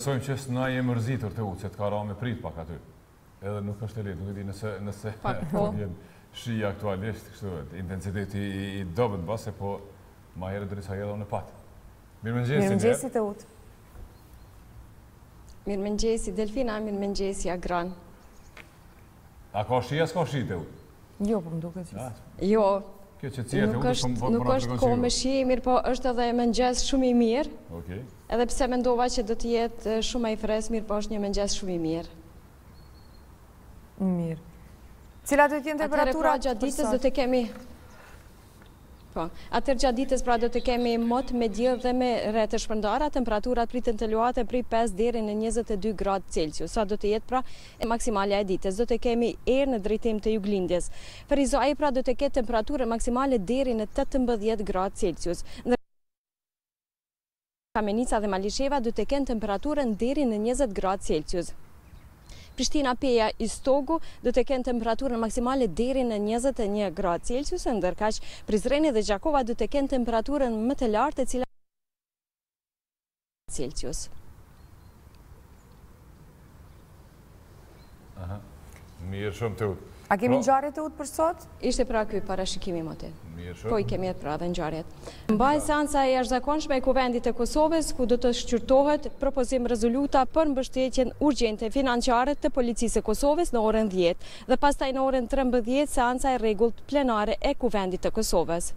Shpresojmë që s'na jemi mërzitur të se të ka ra me prit pak aty. Edhe nuk është e lehtë, nuk e di nëse vjen shi aktualisht, kështu intensiteti i dobët base, po ma herë drejt sa edhe unë pat. Mirëmëngjesi të ut. Mirëmëngjesi Delfina, mirëmëngjesi Agran. A ka shi, s'ka shi të ut? Jo, po më duket që. Jo. Kjo që cijet e ut, nuk është ko me shi, mirë po është edhe mëngjes shumë i mirë. Okej. Edhe pse mendova që do të jetë shumë i fres, mirë po është një mëngjes shumë i mirë. Mirë. Cilat do të jenë temperaturat? Gjatë ditës do të kemi... Atër gjatë ditës pra do të kemi mot me diell dhe me re të shpërndara, temperaturat pritën të luate prej 5 deri në 22 gradë Celsius. Sa do të jetë pra maksimalja e ditës. Do të kemi erë në drejtim të juglindjes. Ferizaj pra do të ketë temperaturë maksimale deri në 18 gradë Celsius. Kamenica dhe Malisheva do të kenë temperaturën deri në 20 gradë Celsius. Prishtina, Peja, Istogu do të kenë temperaturën maksimale deri në 21 gradë Celsius, ndërkaq Prizreni dhe Gjakova do të kenë temperaturën më të lartë e cila Celsius. Mirë shumë të ut. A kemi ngjarje të ut për sot? Ishte pra ky parashikimi mote. Mirë shumë. Po i kemi pra dhe ngjarjet. Mbaj seanca e jashtëzakonshme e Kuvendit të Kosovës, ku do të shqyrtohet propozim rezoluta për mbështetjen urgjente financiare të Policisë së Kosovës në orën 10 dhe pastaj në orën 13 seanca e rregullt plenare e Kuvendit të Kosovës.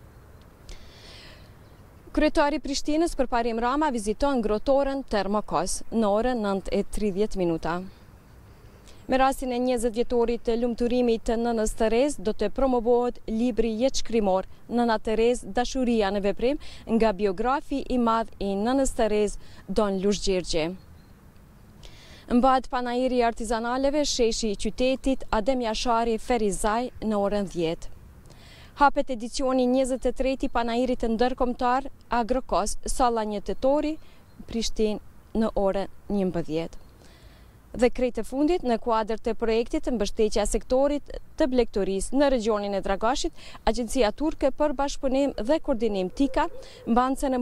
Kryetari Prishtinës Përparim Rama viziton grotorën Termokos në orën 9:30 minuta. Me rastin e 20 vjetorit të lumturimit të nënës Terez, do të promovohet libri jetëshkrimor Nëna Terez, dashuria në veprim, nga biografi i madh i nënës Terez, Don Lush Gjergje. Mbahet panajiri i artizanaleve, sheshi i qytetit, Adem Jashari, Ferizaj, në orën 10. Hapet edicioni 23 i panajirit të ndërkombëtar Agrokos, Salla 1 Tetori, Prishtinë, në orën 11. Dhe krejt e fundit në kuadër të projektit të mbështetja sektorit të blegtorisë në regionin e Dragashit, Agjencia Turke për Bashkëpunim dhe Koordinim TIKA mban se në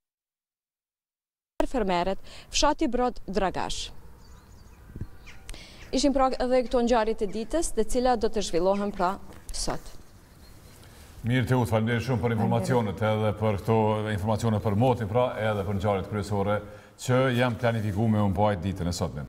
fermeret fshati Brod Dragash. Ishim pra edhe këto ngjarjet e ditës, të cilat do të zhvillohen pra sot. Mirë të ut, faleminderit shumë për informacionet, edhe për këto informacione për motin, pra edhe për ngjarjet kryesore që jam planifikuar me mbajt ditën e sotme.